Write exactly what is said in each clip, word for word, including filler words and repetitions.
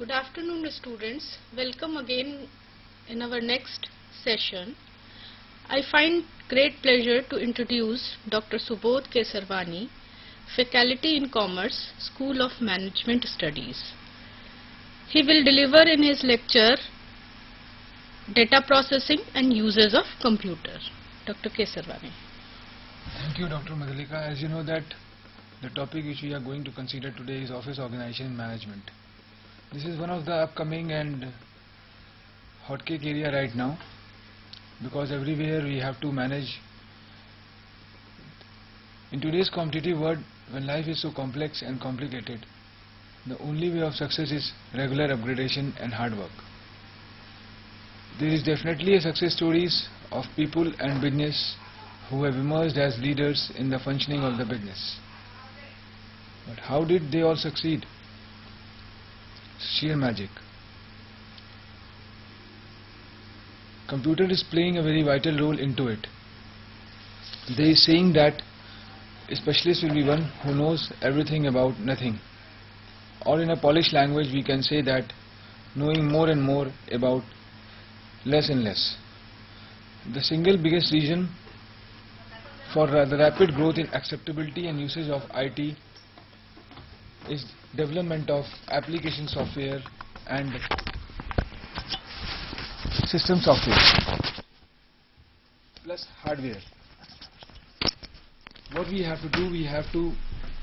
Good afternoon, students. Welcome again in our next session. I find great pleasure to introduce Doctor Subodh K. Sarvani, Faculty in Commerce, School of Management Studies. He will deliver in his lecture Data Processing and Uses of Computer. Doctor K. Sarvani. Thank you, Doctor Madhulika. As you know that the topic which we are going to consider today is Office Organization and Management. This is one of the upcoming and hotcake area right now, because everywhere we have to manage. In today's competitive world, when life is so complex and complicated, the only way of success is regular upgradation and hard work. There is definitely a success stories of people and business who have emerged as leaders in the functioning of the business. But how did they all succeed? Sheer magic. Computer is playing a very vital role into it. There is saying that a specialist will be one who knows everything about nothing. Or in a polished language we can say that knowing more and more about less and less. The single biggest reason for the rapid growth in acceptability and usage of I T is development of application software and system software plus hardware. What we have to do, we have to,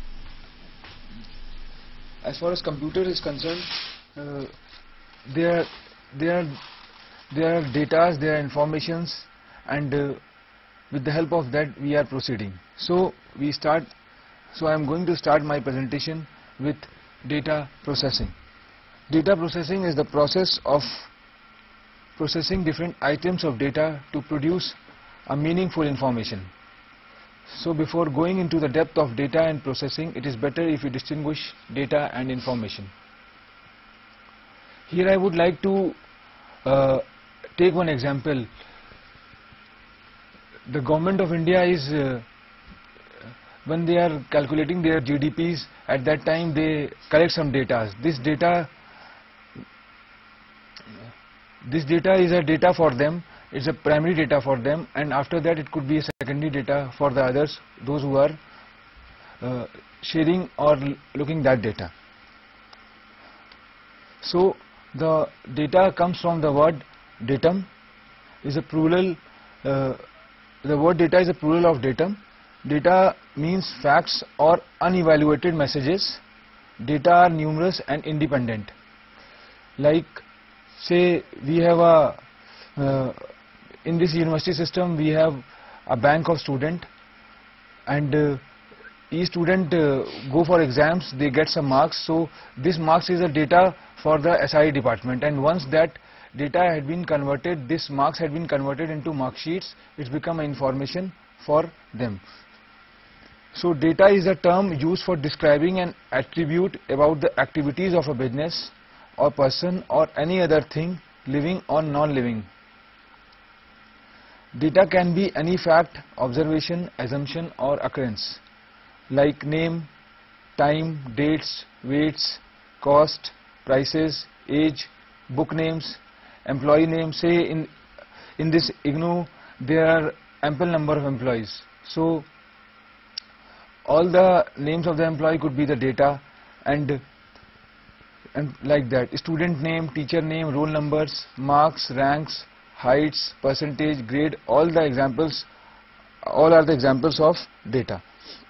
as far as computer is concerned, uh, there there there are data, there are informations, and uh, with the help of that we are proceeding. So we start. So I am going to start my presentation with data processing. Data processing is the process of processing different items of data to produce a meaningful information. So before going into the depth of data and processing, it is better if we distinguish data and information. Here I would like to uh, take one example. The government of India is uh, when they are calculating their G D Ps, at that time they collect some data. This data, this data is a data for them. It's a primary data for them, and after that it could be a secondary data for the others, those who are uh, sharing or looking that data. So the data comes from the word datum, is a plural. Uh, the word data is a plural of datum. Data means facts or unevaluated messages. Data are numerous and independent. Like, say we have a uh, in this university system we have a bank of student, and uh, each student uh, go for exams, they get some marks. So this marks is a data for the S I E department, and once that data had been converted, this marks had been converted into mark sheets, it's become information for them. So data is a term used for describing an attribute about the activities of a business or person or any other thing, living or non-living. Data can be any fact, observation, assumption or occurrence, like name, time, dates, weights, cost, prices, age, book names, employee names. Say in, in this I G N O there are ample number of employees. So all the names of the employee could be the data, and and like that. Student name, teacher name, roll numbers, marks, ranks, heights, percentage, grade, all the examples, all are the examples of data.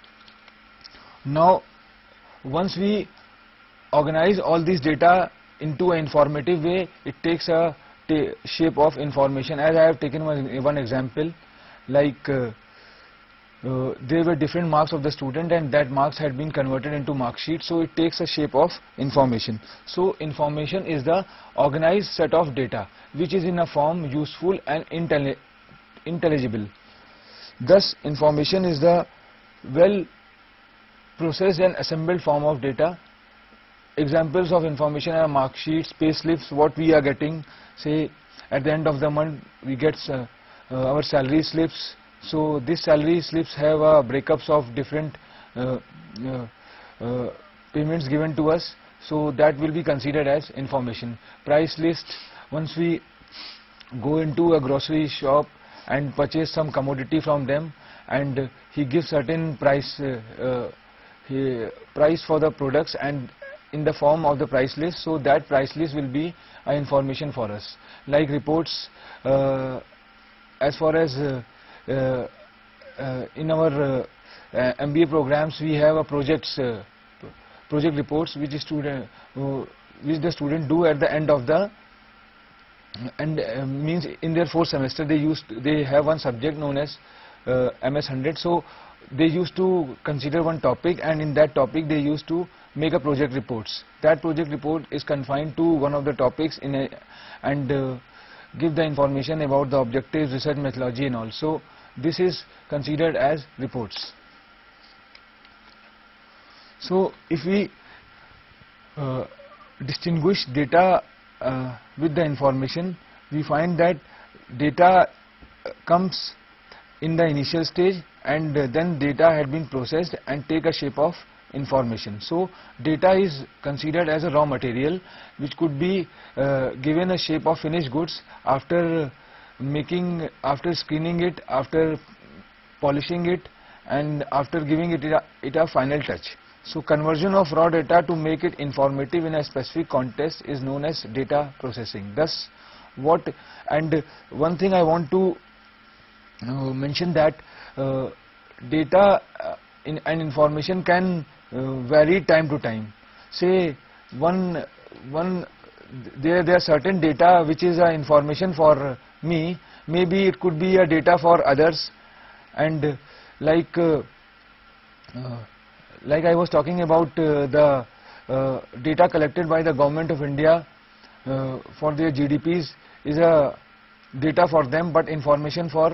Now once we organize all these data into an informative way, it takes a shape of information. As I have taken one, one example, like uh, Uh, there were different marks of the student, and that marks had been converted into mark sheet, so it takes a shape of information. So information is the organized set of data which is in a form useful and intelli intelligible. Thus information is the well processed and assembled form of data. Examples of information are mark sheets, pay slips, what we are getting. Say at the end of the month we get uh, uh, our salary slips. So these salary slips have uh, breakups of different uh, uh, uh, payments given to us. so that will be considered as information. Price list, once we go into a grocery shop and purchase some commodity from them, and he gives certain price uh, uh, he, price for the products and in the form of the price list, so that price list will be uh, information for us. Like reports, uh, as far as uh, uh, uh, in our uh, uh, M B A programs, we have a projects uh, project reports which is student uh, which the student do at the end of the and uh, means in their fourth semester they used they have one subject known as uh, M S one hundred. So they used to consider one topic, and in that topic they used to make a project reports. That project report is confined to one of the topics in a, and uh, give the information about the objectives, research methodology and all. So this is considered as reports. So if we uh, distinguish data uh, with the information, we find that data uh, comes in the initial stage, and uh, then data had been processed and take a shape of information. So data is considered as a raw material which could be uh, given a shape of finished goods after making, after screening it, after polishing it, and after giving it a, it a final touch. So conversion of raw data to make it informative in a specific context is known as data processing. Thus what, and one thing I want to uh, mention that uh, data uh, in, and information can uh, vary time to time. Say one, one there, there are certain data which is uh, information for me, maybe it could be a data for others, and uh, like uh, uh, like I was talking about uh, the uh, data collected by the government of India uh, for their G D Ps is a data for them, but information for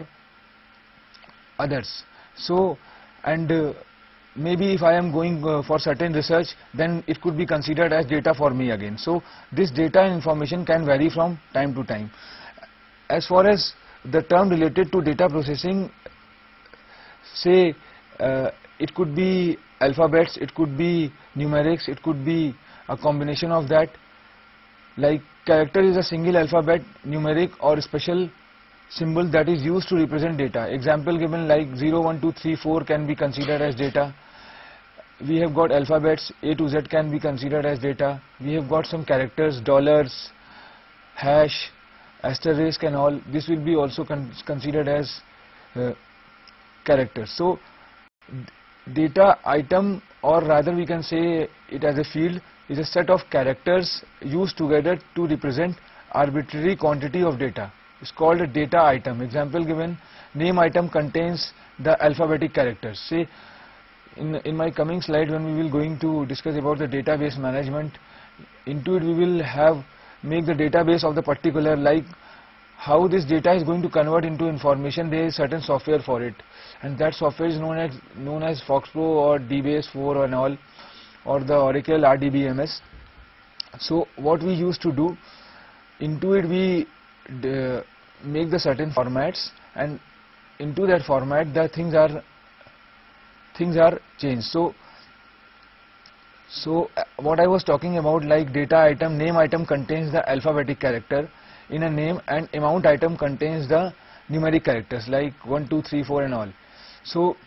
others. So and uh, maybe if I am going uh, for certain research, then it could be considered as data for me again. So this data and information can vary from time to time. As far as the term related to data processing, say uh, it could be alphabets, it could be numerics, it could be a combination of that. Like character is a single alphabet, numeric or special symbol that is used to represent data. Example given like zero, one, two, three, four can be considered as data. We have got alphabets, A to Z can be considered as data. We have got some characters, dollars, hash, asterisk and all. This will be also con considered as uh, characters. So data item, or rather we can say it as a field, is a set of characters used together to represent arbitrary quantity of data. It's called a data item. Example given, name item contains the alphabetic characters. Say in, in my coming slide when we will going to discuss about the database management, into it we will have make the database of the particular, like how this data is going to convert into information. There is certain software for it, and that software is known as known as FoxPro or D base four and all, or the Oracle R D B M S. So what we used to do, into it we uh, make the certain formats, and into that format the things are things are changed. So so uh, what I was talking about, like data item, name item contains the alphabetic character in a name, and amount item contains the numeric characters like one, two, three, four and all. So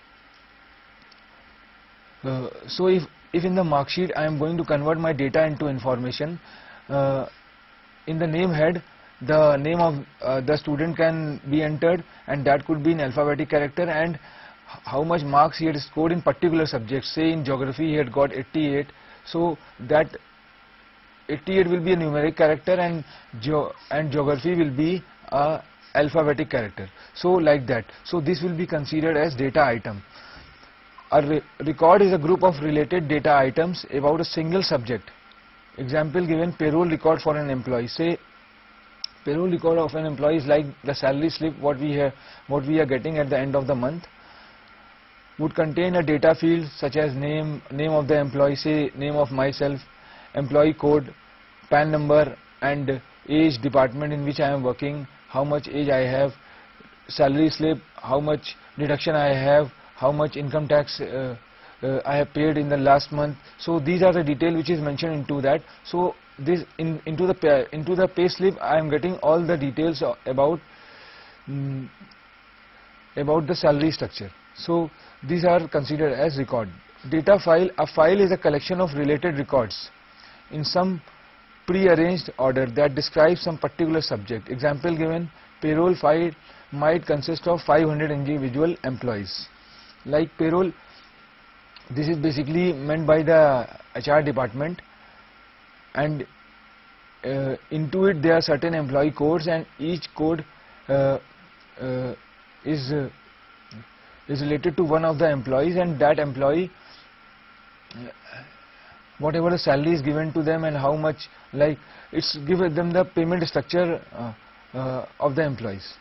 uh, so if if in the mark sheet I am going to convert my data into information, uh, in the name head the name of uh, the student can be entered, and that could be in alphabetic character, and how much marks he had scored in particular subjects. Say in geography he had got eighty-eight, so that eighty-eight will be a numeric character, and geo and geography will be a alphabetic character. So like that. So this will be considered as data item. A re record is a group of related data items about a single subject. Example given, payroll record for an employee. Say payroll record of an employee is like the salary slip what we have what we are getting at the end of the month, would contain a data field such as name, name of the employee, say name of myself, employee code, P A N number, and age, department in which I am working, how much age I have, salary slip, how much deduction I have, how much income tax uh, uh, I have paid in the last month. So these are the detail which is mentioned into that. So this in into the pay, into the pay slip I am getting all the details about um, about the salary structure. So these are considered as record. Data file. A file is a collection of related records in some pre-arranged order that describes some particular subject. Example given: payroll file might consist of five hundred individual employees. Like payroll, this is basically meant by the H R department, and uh, into it there are certain employee codes, and each code uh, uh, is uh, is related to one of the employees, and that employee, whatever the salary is given to them and how much, like it's given them the payment structure uh, uh, of the employees.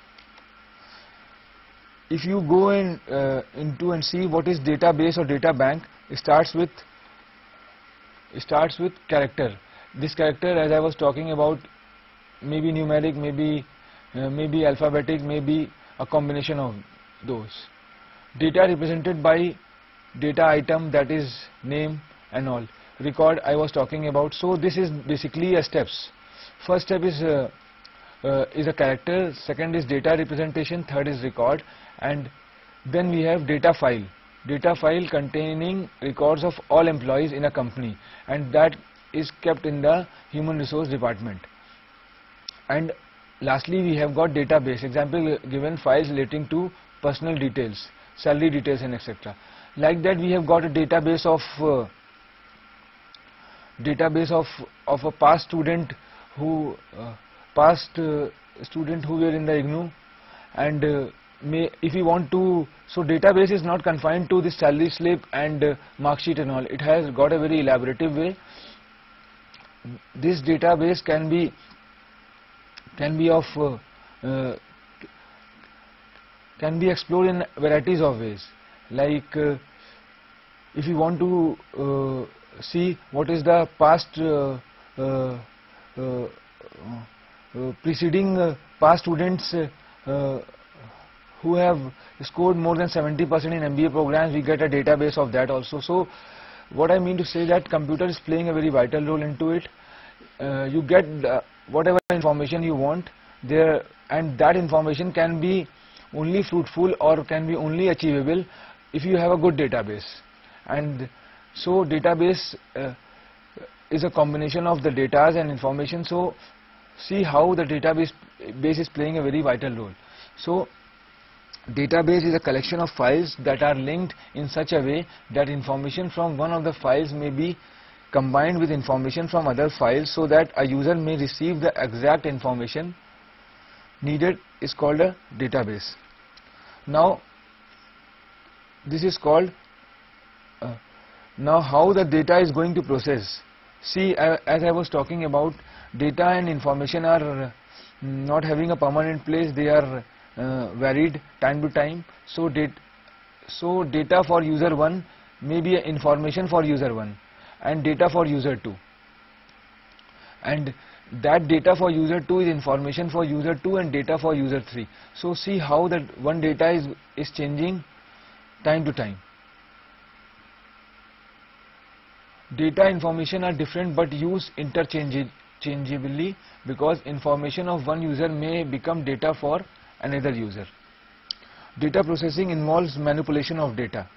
If you go in uh, into and see what is database or data bank, it starts with it starts with character. This character, as I was talking about, maybe numeric, maybe uh, maybe alphabetic, maybe a combination of those. Data represented by data item, that is name and all. Record I was talking about. So this is basically a steps. First step is uh, uh, is a character, second is data representation, third is record, and then we have data file. Data file containing records of all employees in a company, and that is kept in the human resource department. And lastly we have got database. Example given: files relating to personal details, salary details, and et cetera. Like that we have got a database of uh, database of of a past student who uh, past uh, student who were in the I G N U, and uh, may if we want to, so database is not confined to the salary slip and uh, mark sheet and all. It has got a very elaborative way. This database can be can be of uh, uh, can be explored in varieties of ways. Like uh, if you want to uh, see what is the past uh, uh, uh, uh, preceding uh, past students uh, uh, who have scored more than seventy percent in M B A programs, we get a database of that also. So what I mean to say that computer is playing a very vital role into it. Uh, you get uh, whatever information you want there, and that information can be only fruitful or can be only achievable if you have a good database. And so database uh, is a combination of the data and information. So see how the database base is playing a very vital role. So database is a collection of files that are linked in such a way that information from one of the files may be combined with information from other files, so that a user may receive the exact information needed, is called a database. Now this is called uh, now how the data is going to process. See, I, as I was talking about, data and information are uh, not having a permanent place, they are uh, varied time to time. So, dat so data for user one may be information for user one and data for user two, and that data for user two is information for user two and data for user three. So see how that one data is, is changing time to time. Data information are different but used interchangeably, because information of one user may become data for another user. Data processing involves manipulation of data,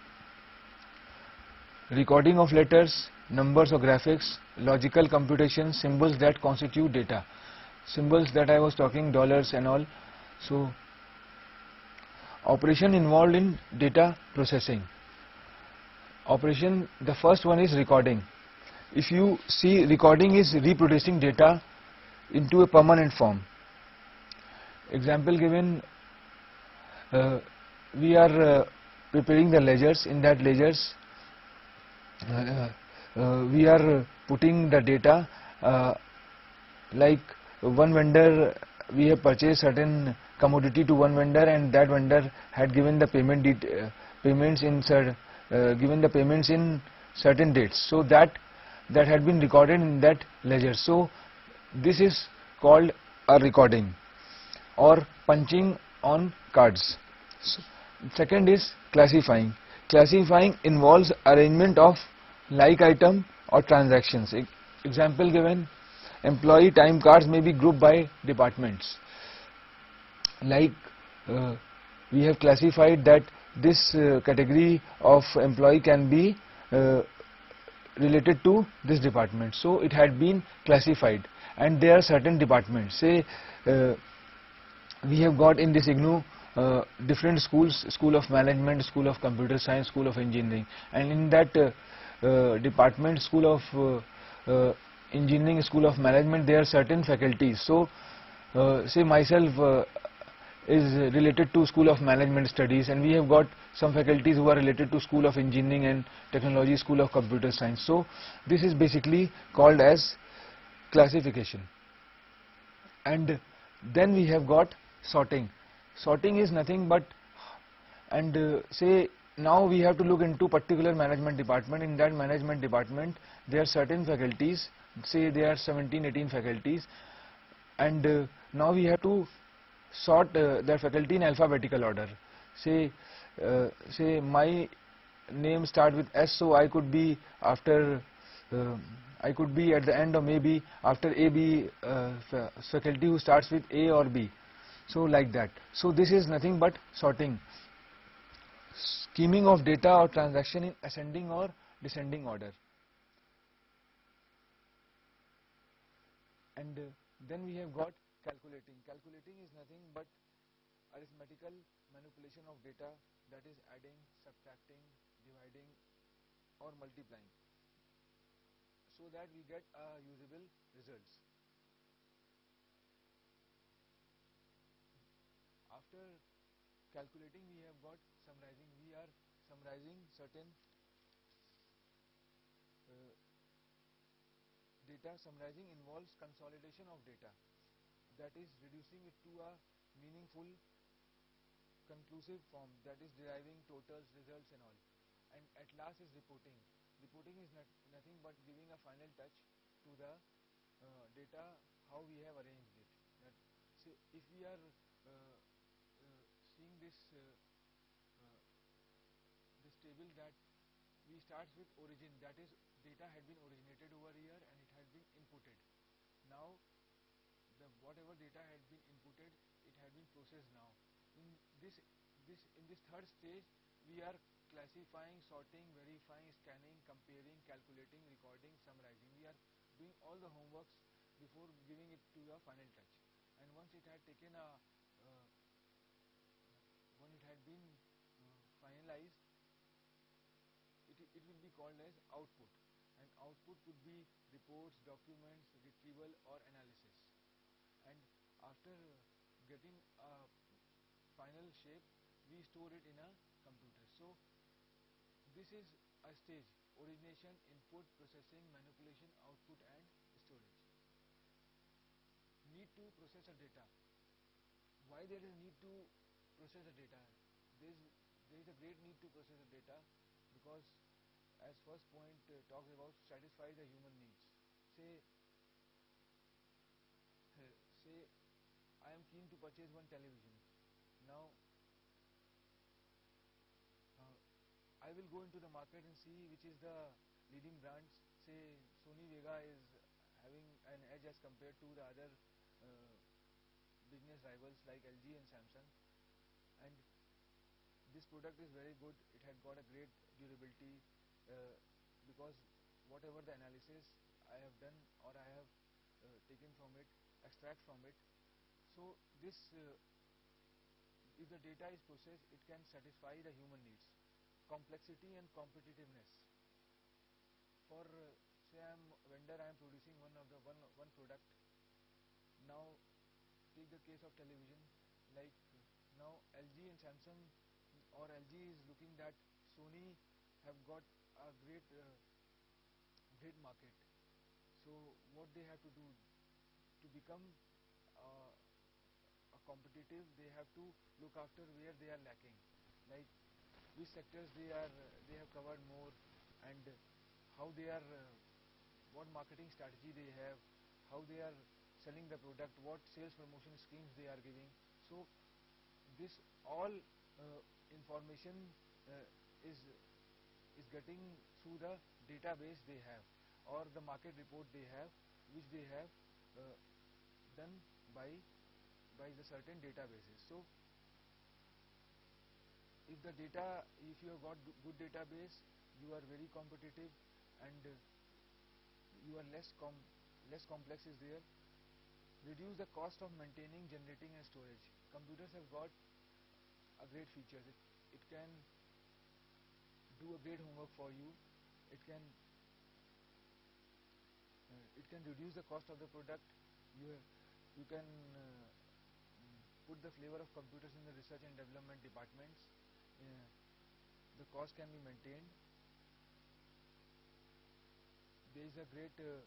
recording of letters, numbers or graphics, logical computation, symbols that constitute data. Symbols that I was talking, dollars and all. So operation involved in data processing. Operation, the first one is recording. If you see, recording is reproducing data into a permanent form. Example given, uh, we are uh, preparing the ledgers. In that ledgers uh, uh, we are putting the data, uh, like one vendor, we have purchased certain commodity to one vendor, and that vendor had given the payment uh, payments in certain Uh, given the payments in certain dates, so that that had been recorded in that ledger. So this is called a recording, or punching on cards. So, second is classifying. classifying involves arrangement of like item or transactions. E- Example given, employee time cards may be grouped by departments. Like uh, we have classified that this uh, category of employee can be uh, related to this department. So it had been classified, and there are certain departments. Say uh, we have got in this I G N U uh, different schools: School of Management, School of Computer Science, School of Engineering, and in that uh, uh, department, School of uh, uh, Engineering, School of Management, there are certain faculties. So uh, say myself uh, is related to School of Management Studies, and we have got some faculties who are related to School of Engineering and Technology, School of Computer Science. So this is basically called as classification. And then we have got sorting. Sorting is nothing but, and uh, say now we have to look into particular management department. In that management department there are certain faculties, say there are seventeen eighteen faculties, and uh, now we have to sort uh, their faculty in alphabetical order. Say uh, say my name start with S, so I could be after uh, I could be at the end, or maybe after A B uh, fa faculty who starts with A or B. So like that. So this is nothing but sorting. Scheming of data or transaction in ascending or descending order. And uh, then we have got calculating. Calculating is nothing but arithmetical manipulation of data, that is adding, subtracting, dividing or multiplying, so that we get uh, usable results. After calculating we have got summarizing. We are summarizing certain uh, data. Summarizing involves consolidation of data, that is reducing it to a meaningful conclusive form, that is deriving totals, results and all. And at last is reporting. Reporting is not, nothing but giving a final touch to the uh, data, how we have arranged it. That, say, if we are uh, uh, seeing this uh, uh, this table, that we starts with origin, that is data had been originated over here and it had been inputted. Now the whatever data had been inputted, it had been processed. Now in this this in this third stage we are classifying, sorting, verifying, scanning, comparing, calculating, recording, summarizing. We are doing all the homeworks before giving it to the final touch. And once it had taken a uh, when it had been uh, finalized, it, it will be called as output. And output could be reports, documents, retrieval or analysis. And after getting a final shape, we store it in a computer. So this is a stage: origination, input, processing, manipulation, output and storage. Need to process a data. Why there is need to process the data? There is, there is a great need to process the data, because as first point uh, talks about satisfy the human needs. Say, uh, say I am keen to purchase one television. Now uh, I will go into the market and see which is the leading brands. Say Sony Vega is having an edge as compared to the other uh, business rivals like L G and Samsung, and this product is very good. It had got a great durability, uh, because whatever the analysis I have done or I have uh, taken from it, extract from it. So this uh, if the data is processed, it can satisfy the human needs. Complexity and competitiveness. For uh, say I am a vendor, I am producing one of the one one product. Now take the case of television, like uh, now L G and Samsung, or L G is looking that Sony have got a great uh, great market. So what they have to do to become uh, a competitive, they have to look after where they are lacking, like which sectors they are uh, they have covered more, and how they are uh, what marketing strategy they have, how they are selling the product, what sales promotion schemes they are giving. So this all uh, information uh, is is getting through the database they have, or the market report they have, which they have uh, done by by the certain databases. So if the data, if you have got good database, you are very competitive, and uh, you are less com less complex is there. Reduce the cost of maintaining, generating and storage. Computers have got a great features. It, it can do a great homework for you. It can uh, it can reduce the cost of the product. You have, you can uh, put the flavor of computers in the research and development departments. Uh, the cost can be maintained. There is a great uh,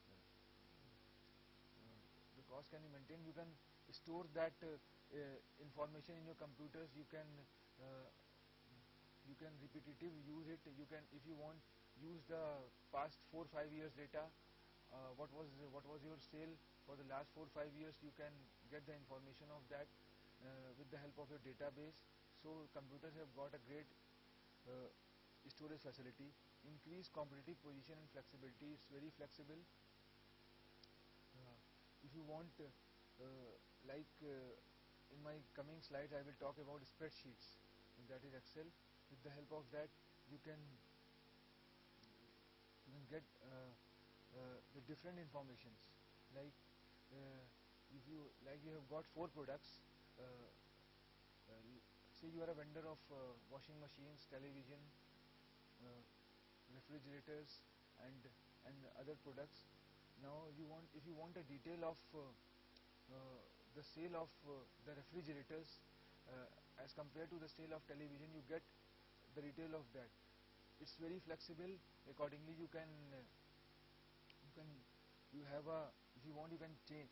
the cost can be maintained. You can store that uh, uh, information in your computers. You can uh, you can repetitive use it. You can, if you want, use the past four five years data. Uh, what was what was your sale for the last four five years? You can get the information of that uh, with the help of your database. So computers have got a great uh, storage facility. Increase competitive position and flexibility. It's very flexible. Uh, if you want, uh, uh, like uh, in my coming slides, I will talk about spreadsheets, that is Excel. With the help of that, you can you can get uh, uh, the different informations. Like uh, if you like you have got four products. Uh, uh, say you are a vendor of uh, washing machines, television, uh, refrigerators, and and other products. Now you want, if you want a detail of uh, uh, the sale of uh, the refrigerators uh, as compared to the sale of television, you get the detail of that. It's very flexible. Accordingly, you can uh, you can you have a, if you want, you can change.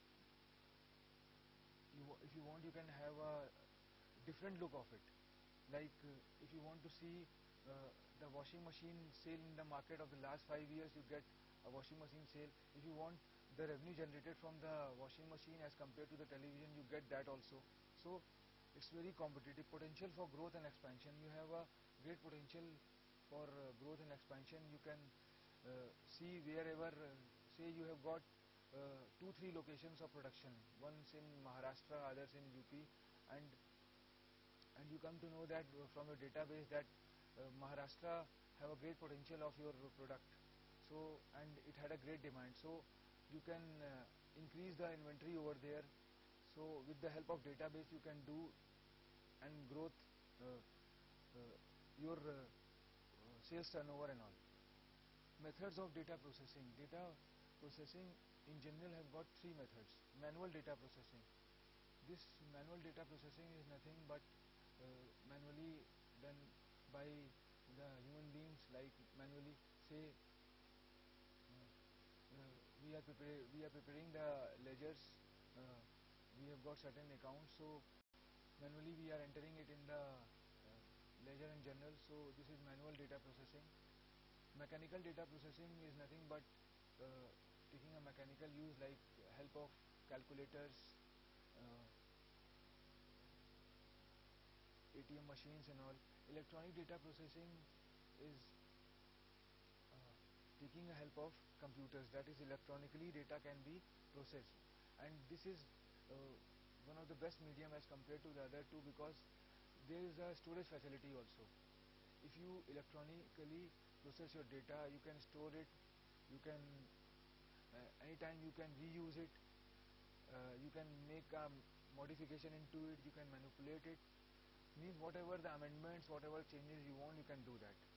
You, if you want, you can have a different look of it. Like uh, if you want to see uh, the washing machine sale in the market of the last five years, you get a washing machine sale. If you want the revenue generated from the washing machine as compared to the television, you get that also. So it's very competitive. Potential for growth and expansion. You have a great potential for uh, growth and expansion. You can uh, see wherever, uh, say you have got uh, two three locations of production, one's in Maharashtra, others in U P, and and you come to know that uh, from your database that uh, Maharashtra have a great potential of your product. So, and it had a great demand, so you can uh, increase the inventory over there. So with the help of database, you can do and growth uh, uh, your uh, uh, sales turnover and all. Methods of data processing. Data processing in general have got three methods. Manual data processing. This manual data processing is nothing but uh, manually done by the human beings, like manually, say uh, uh, we are prepare we are preparing the ledgers. Uh, we have got certain accounts, so manually we are entering it in the uh, ledger and journal. So this is manual data processing. Mechanical data processing is nothing but uh, taking a mechanical use, like help of calculators, uh, A T M machines and all. Electronic data processing is uh, taking a help of computers, that is electronically data can be processed, and this is uh, one of the best medium as compared to the other two, because there is a storage facility also. If you electronically process your data, you can store it, you can uh, anytime you can reuse it, uh, you can make a modification into it, you can manipulate it, means whatever the amendments, whatever changes you want, you can do that.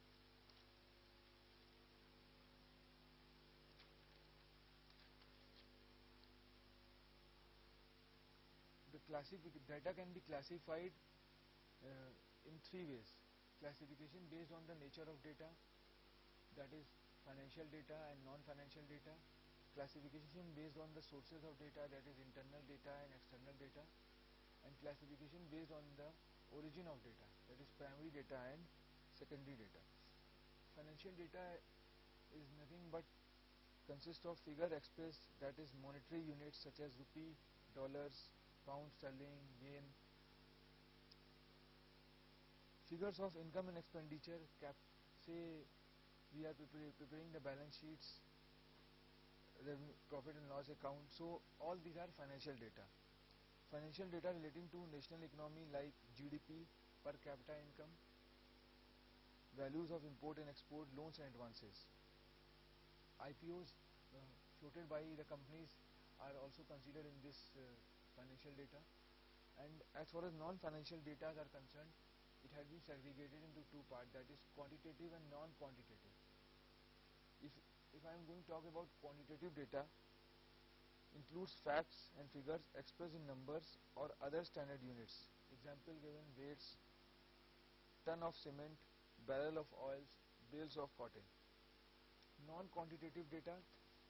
The classific data can be classified uh, in three ways. Classification based on the nature of data, that is financial data and non-financial data. Classification based on the sources of data, that is internal data and external data. And classification based on the origin of data, that is primary data and secondary data. Financial data is nothing but consists of figure expressed, that is monetary units such as rupee, dollars, pound sterling, yen. Figures of income and expenditure, cap say we are prepar preparing the balance sheets, revenue, profit and loss account. So all these are financial data. Financial data relating to national economy like G D P, per capita income, values of import and export, loans and advances. I P Os uh, floated by the companies are also considered in this uh, financial data. And as far as non-financial data are concerned, it has been segregated into two parts, that is quantitative and non-quantitative. If, if I am going to talk about quantitative data, includes facts and figures expressed in numbers or other standard units. Example given: weights, ton of cement, barrel of oils, bales of cotton. Non-quantitative data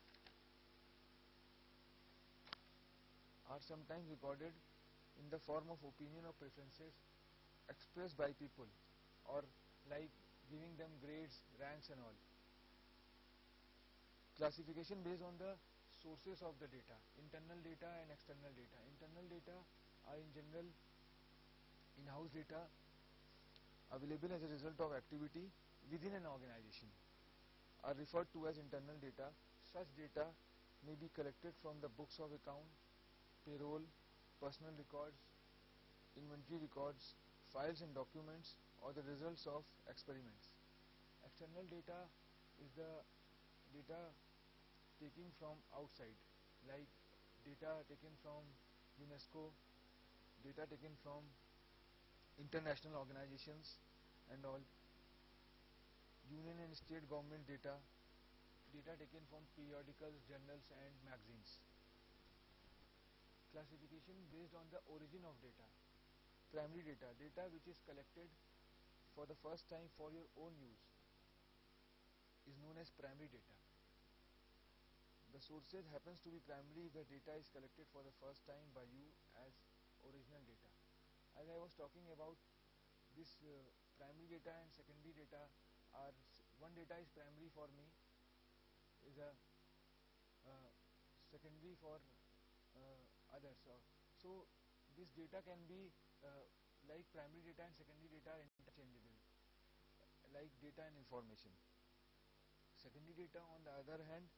are sometimes recorded in the form of opinion or preferences expressed by people, or like giving them grades, ranks and all. Classification based on the sources of the data: internal data and external data. Internal data are in general in-house data available as a result of activity within an organization, are referred to as internal data. Such data may be collected from the books of account, payroll, personal records, inventory records, files and documents, or the results of experiments. External data is the data taken from outside, like data taken from UNESCO, data taken from international organizations and all, union and state government data, data taken from periodicals, journals and magazines. Classification based on the origin of data. Primary data, data which is collected for the first time for your own use, is known as primary data. The sources happens to be primary if the data is collected for the first time by you as original data. As I was talking about, this uh, primary data and secondary data are, one data is primary for me, is a uh, secondary for uh, others. So, so this data can be uh, like primary data and secondary data are interchangeable, like data and information. Secondary data, on the other hand,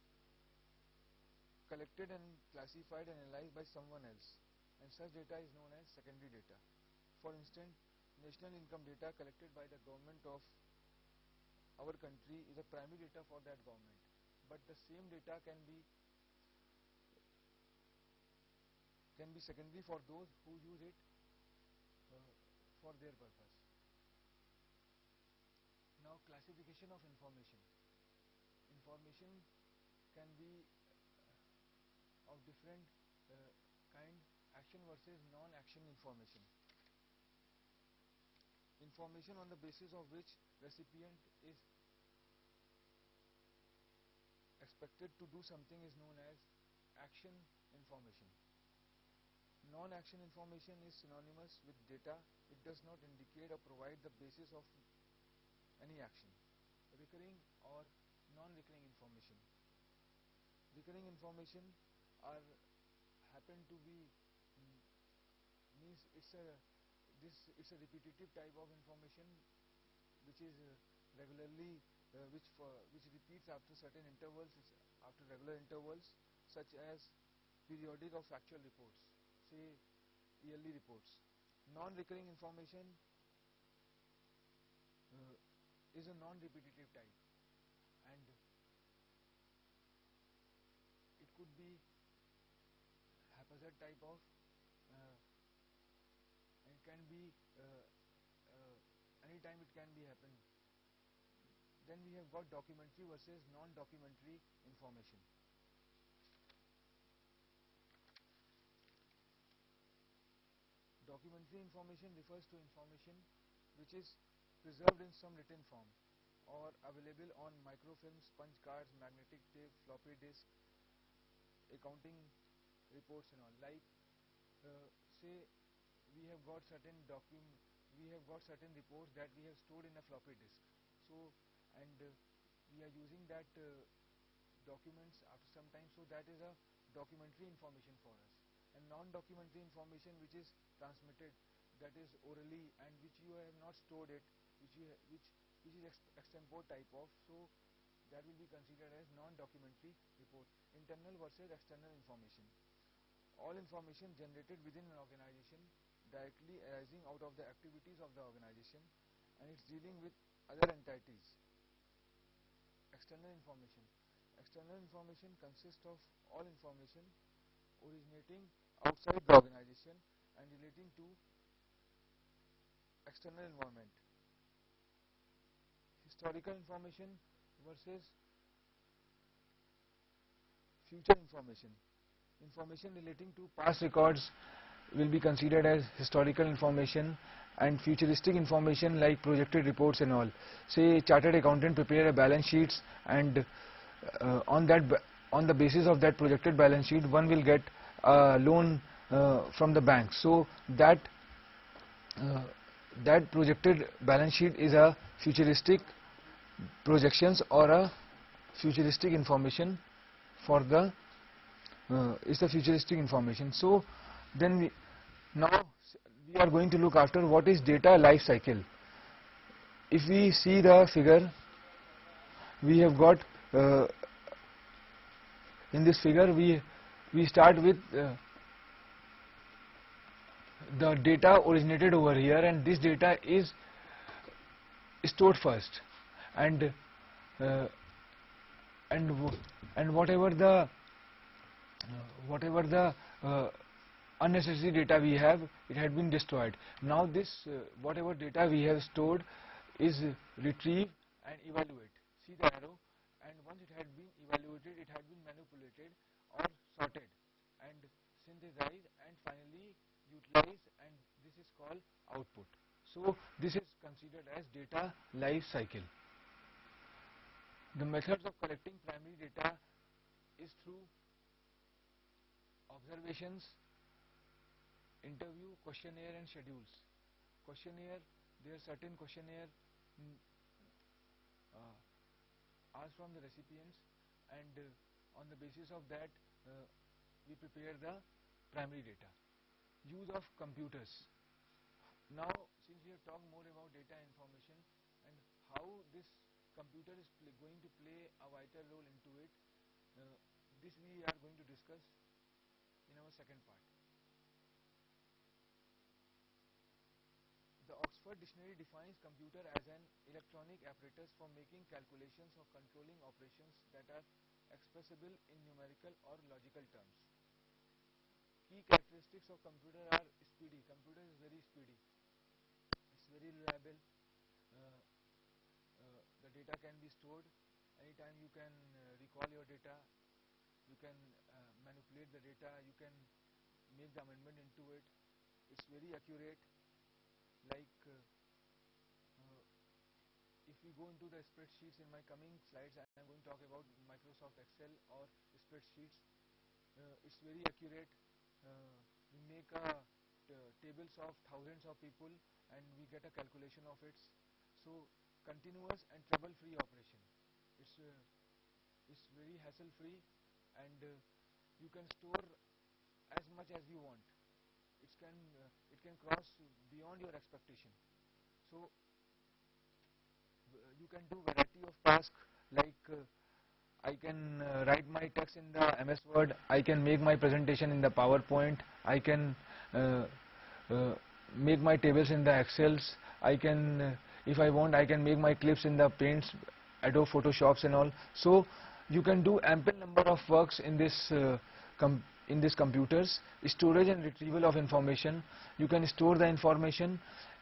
collected and classified and analyzed by someone else, and such data is known as secondary data. For instance, national income data collected by the government of our country is a primary data for that government, but the same data can be can be secondary for those who use it uh, for their purpose. Now, classification of information. Information can be uh, of different uh, kind: action versus non-action information. Information on the basis of which recipient is expected to do something is known as action information. Non-action information is synonymous with data. It does not indicate or provide the basis of any action. Recurring or non-recurring information. Recurring information are happen to be mm, means it's a this it's a repetitive type of information which is uh, regularly uh, which for which repeats after certain intervals, after regular intervals, such as periodic or factual reports, say yearly reports. Non-recurring information uh, is a non-repetitive type, and it could be haphazard type of uh, and it can be uh, uh, anytime it can be happen. Then we have got documentary versus non-documentary information. Documentary information refers to information which is preserved in some written form or available on microfilm, sponge cards, magnetic tape, floppy disk, accounting reports and all. Like uh, say we have got certain document, we have got certain reports that we have stored in a floppy disk. So and uh, we are using that uh, documents after some time. So that is a documentary information for us. And non-documentary information which is transmitted that is orally and which you have not stored it, which you ha- which which is ex- extempore type of, so that will be considered as non-documentary report. Internal versus external information. All information generated within an organization directly arising out of the activities of the organization, and it's dealing with other entities. External information. External information consists of all information originating outside the organization and relating to external environment. Historical information versus future information. Information relating to past records will be considered as historical information, and futuristic information like projected reports and all. Say chartered accountant prepare a balance sheets, and uh, on that on the basis of that projected balance sheet one will get a loan uh, from the bank. So that uh, that projected balance sheet is a futuristic projections or a futuristic information for the uh, is the futuristic information. So then we, now we are going to look after what is data life cycle. If we see the figure, we have got uh, in this figure we we start with uh, the data originated over here, and this data is stored first, and uh, and w- and whatever the uh, whatever the uh, unnecessary data we have, it had been destroyed. Now this uh, whatever data we have stored is uh, retrieved and evaluate. See the arrow, and once it had been evaluated, it had been manipulated or sorted and synthesized and finally utilized, and this is called output. So this is considered as data life cycle. The methods of collecting primary data is through observations, interview, questionnaire and schedules. Questionnaire, there are certain questionnaire mm, uh, asked from the recipients, and uh, on the basis of that uh, we prepare the primary data. Use of computers. Now since we have talked more about data information and how this computer is pl- going to play a vital role into it, uh, this we are going to discuss in our second part. The Oxford Dictionary defines computer as an electronic apparatus for making calculations or controlling operations that are expressible in numerical or logical terms. Key characteristics of computer are speedy. Computer is very speedy. It's very reliable. Uh, uh, the data can be stored. Anytime you can uh, recall your data, you can uh, manipulate the data, you can make the amendment into it. It's very accurate. Like uh, uh, if we go into the spreadsheets in my coming slides, I am going to talk about Microsoft Excel or spreadsheets. Uh, it's very accurate. Uh, we make a tables of thousands of people and we get a calculation of it. So continuous and trouble-free operation. It's uh, it's very hassle-free, and uh, you can store as much as you want. It can uh, it can cross beyond your expectation. So uh, you can do variety of tasks like uh, I can uh, write my text in the M S Word, I can make my presentation in the PowerPoint, I can uh, uh, make my tables in the Excels, I can, uh, if I want, I can make my clips in the Paints, Adobe Photoshops and all. So you can do ample number of works in this uh, com in these computers. Storage and retrieval of information. You can store the information.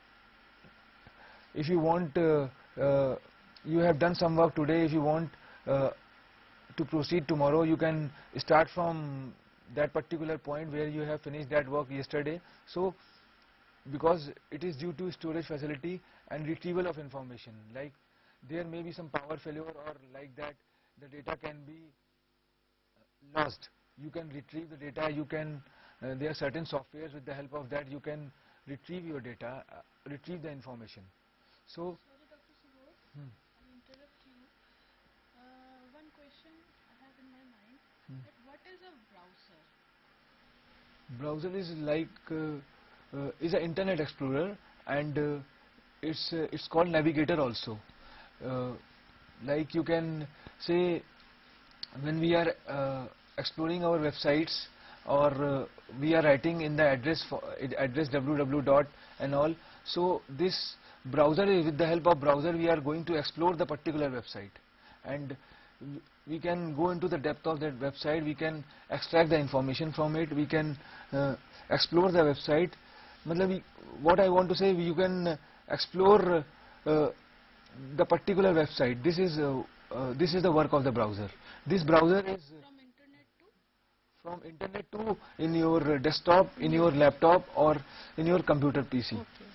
If you want, uh, uh, you have done some work today, if you want uh, to proceed tomorrow, you can start from that particular point where you have finished that work yesterday. So because it is due to storage facility and retrieval of information, like there may be some power failure or like that, the data can be uh, lost. You can retrieve the data, you can uh, there are certain softwares with the help of that you can retrieve your data, uh, retrieve the information. So Sorry, Doctor Subodh, hmm, I'll interrupt you. Uh, one question I have in my mind, hmm. that what is a browser? Browser is like uh, uh, is an Internet Explorer, and uh, it's uh, it's called Navigator also. Uh, like you can say, when we are uh, exploring our websites, or uh, we are writing in the address for address www dot and all, so this browser is, with the help of browser, we are going to explore the particular website, and we can go into the depth of that website, we can extract the information from it, we can uh, explore the website. Matlab, we, what I want to say, you can uh, explore uh, the particular website. This is uh, uh, this is the work of the browser. This browser is uh, From internet to? from internet to in your desktop, in your laptop, or in your computer P C. Okay.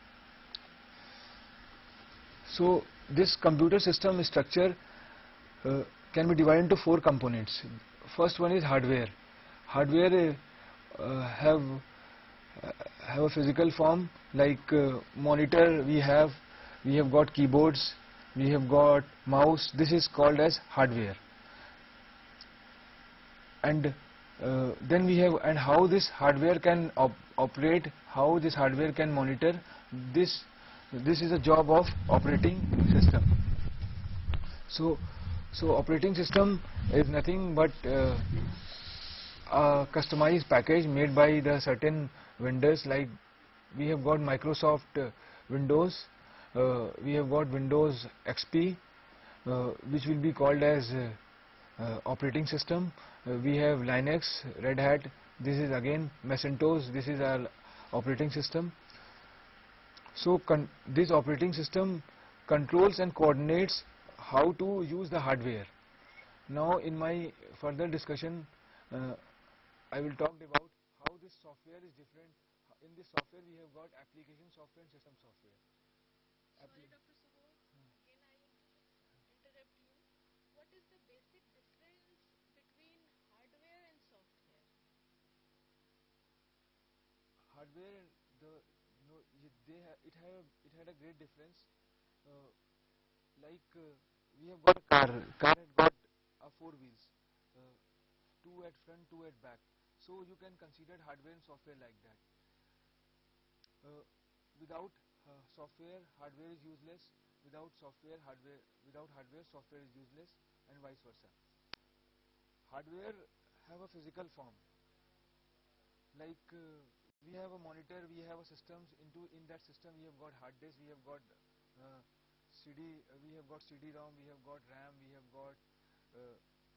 So this computer system structure uh, can be divided into four components. First one is hardware. Hardware uh, uh, have uh, have a physical form, like uh, monitor. We have we have got keyboards, we have got mouse. This is called as hardware. And uh, then we have, and how this hardware can op operate, how this hardware can monitor. This this is a job of operating system. So so operating system is nothing but uh, a customized package made by the certain vendors. Like we have got Microsoft uh, Windows, uh, we have got Windows X P, uh, which will be called as uh, uh, operating system. Uh, we have Linux, Red Hat. This is again Macintosh. This is our operating system. So con this operating system controls and coordinates how to use the hardware. Now in my further discussion, uh, I will talk about how this software is different. In this software we have got application software and system software. Sorry, Doctor Subodh, again I interrupt you. What is the basic difference between hardware and software? Hardware, the no, they ha it have it had a great difference. Uh, like uh, we have got a car. Car had got uh, four wheels, uh, two at front, two at back. So you can consider hardware and software like that. Uh, without uh, software, hardware is useless. Without software, hardware without hardware, software is useless, and vice versa. Hardware have a physical form. Like uh, we have a monitor, we have a systems. Into in that system, we have got hard disk, we have got uh, C D, uh, we have got C D ROM, we have got RAM, we have got uh,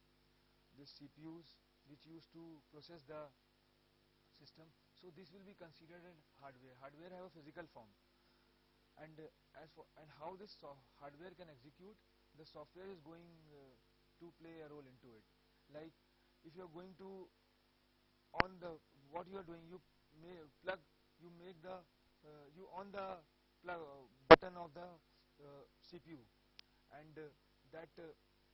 the C P Us, which used to process the system. So this will be considered as hardware. Hardware have a physical form, and uh, as for and how this so hardware can execute, the software is going uh, to play a role into it. Like if you are going to on the what you are doing, you may plug, you make the uh, you on the plug uh, button of the uh, C P U, and uh, that uh,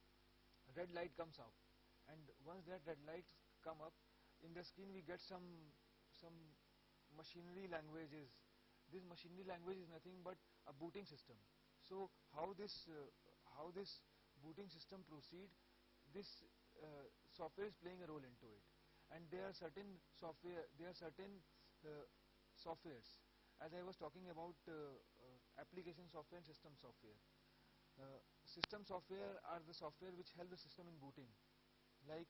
red light comes out, and once that red light come up in the screen, we get some some machinery languages. This machinery language is nothing but a booting system. So how this uh, how this booting system proceed, this uh, software is playing a role into it. And there are certain software, there are certain uh, softwares. As I was talking about uh, uh, application software and system software. Uh, system software are the software which help the system in booting. Like,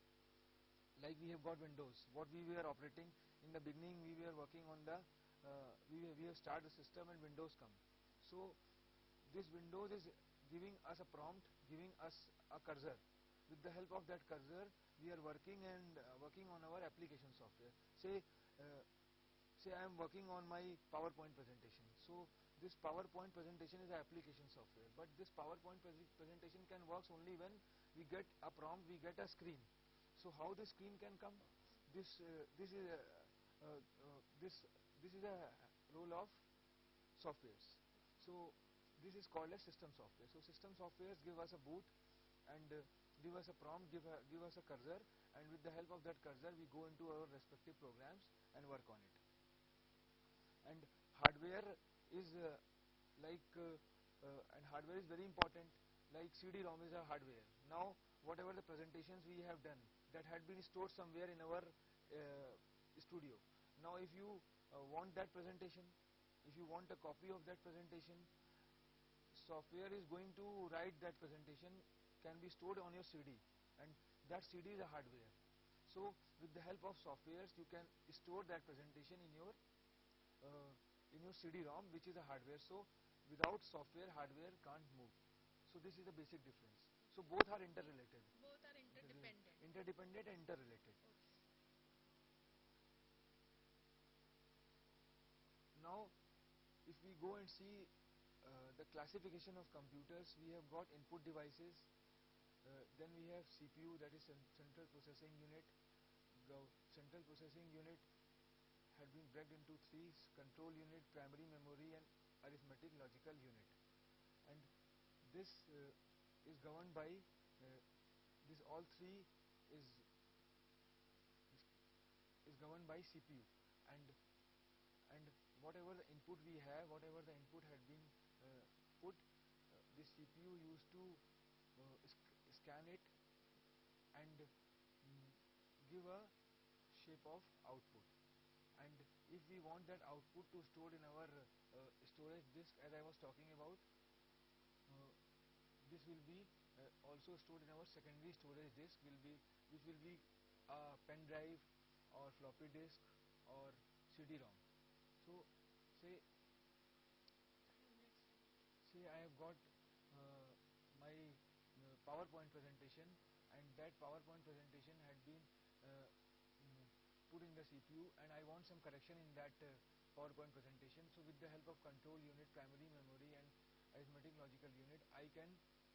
like we have got Windows. What we were operating in the beginning, we were working on the, uh, we we have started the system and Windows come. So this Windows is giving us a prompt, giving us a cursor. With the help of that cursor, we are working and uh, working on our application software. Say, uh, say I am working on my PowerPoint presentation. So this PowerPoint presentation is an application software. But this PowerPoint pre presentation can work only when we get a prompt, we get a screen. So how the screen can come? This uh, this is a, uh, uh, this this is a role of softwares. So this is called as system software. So system softwares give us a boot and uh, give us a prompt, give, a, give us a cursor, and with the help of that cursor we go into our respective programs and work on it. And hardware is uh, like, uh, uh, and hardware is very important, like C D ROM is a hardware. Now whatever the presentations we have done, that had been stored somewhere in our uh, studio. Now if you uh, want that presentation, if you want a copy of that presentation, software is going to write that presentation can be stored on your C D, and that C D is a hardware. So with the help of softwares you can store that presentation in your uh, in your C D ROM, which is a hardware. So without software, hardware can't move. So this is the basic difference. So both are interrelated. Both are interdependent. Interdependent and interrelated. Okay. Now if we go and see uh, the classification of computers, we have got input devices, uh, then we have C P U, that is central processing unit. The central processing unit had been broken into three: control unit, primary memory, and arithmetic logical unit. And this uh, is governed by uh, this all three is is governed by C P U, and and whatever the input we have, whatever the input had been uh, put, uh, this C P U used to uh, sc scan it and mm, give a shape of output. And if we want that output to store in our uh, storage disk, as I was talking about, uh, this will be uh, also stored in our secondary storage disk, will be which will be a pen drive or floppy disk or C D ROM. So say say I have got uh, my uh, PowerPoint presentation, and that PowerPoint presentation had been uh, mm, put in the C P U, and I want some correction in that uh, PowerPoint presentation. So with the help of control unit, primary memory, and arithmetic logical unit, I can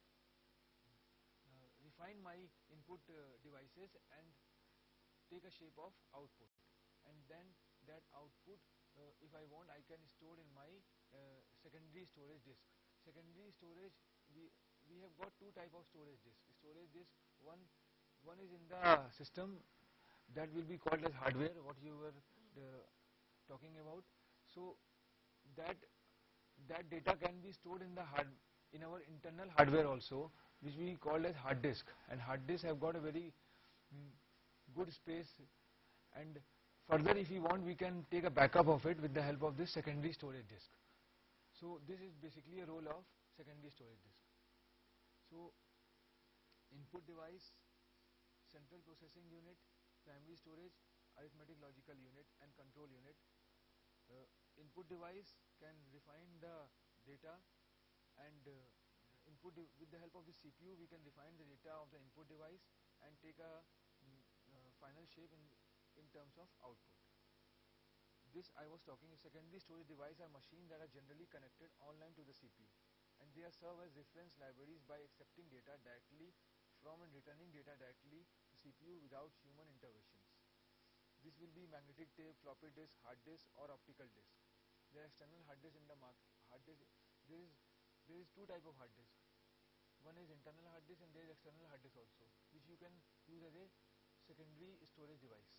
uh, refine my input uh, devices and take a shape of output, and then that output, uh, if I want, I can store in my uh, secondary storage disk. Secondary storage, we we have got two type of storage disk. Storage disk, one one is in the system, that will be called as hardware, what you were uh, talking about. So that that data can be stored in the hard in our internal hardware also, which we call as hard disk. And hard disk have got a very mm, good space, and further if we want, we can take a backup of it with the help of this secondary storage disk. So this is basically a role of secondary storage disk. So input device, central processing unit, primary storage, arithmetic logical unit, and control unit. Uh, input device can refine the data, and uh, input with the help of the C P U we can refine the data of the input device and take a mm, uh, final shape in in terms of output. This I was talking, secondary storage device are machines that are generally connected online to the C P U, and they are serve as reference libraries by accepting data directly from and returning data directly to C P U without human interventions. This will be magnetic tape, floppy disk, hard disk, or optical disk. There are external hard disk in the market. Hard disk, there is there is two type of hard disk. One is internal hard disk, and there is external hard disk also, which you can use as a secondary storage device.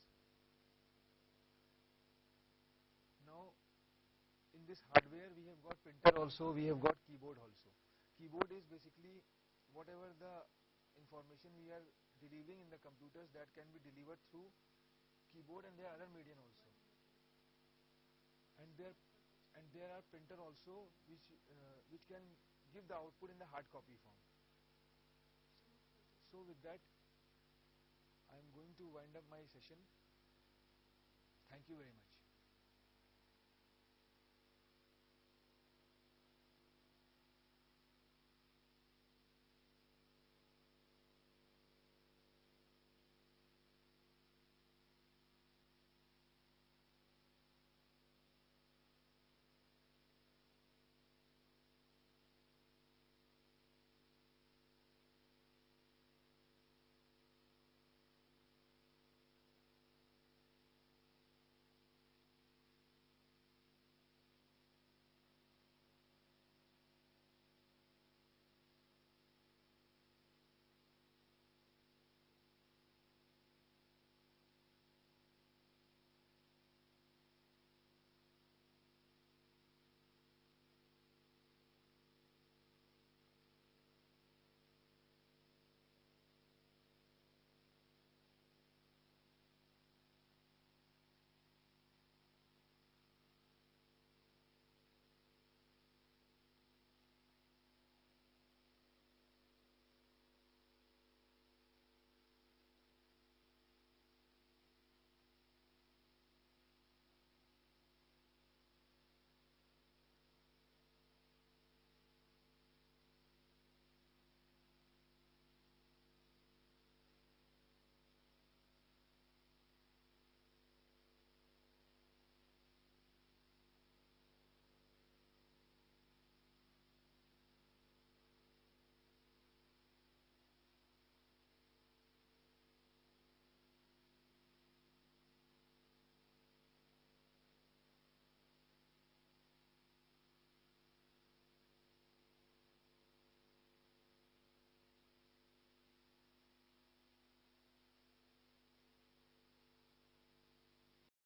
Now, in this hardware we have got printer also, we have got keyboard also. Keyboard is basically whatever the information we are delivering in the computers, that can be delivered through keyboard, and there are other medium also. And there and there are printer also, which uh, which can give the output in the hard copy form. So with that, I am going to wind up my session. Thank you very much.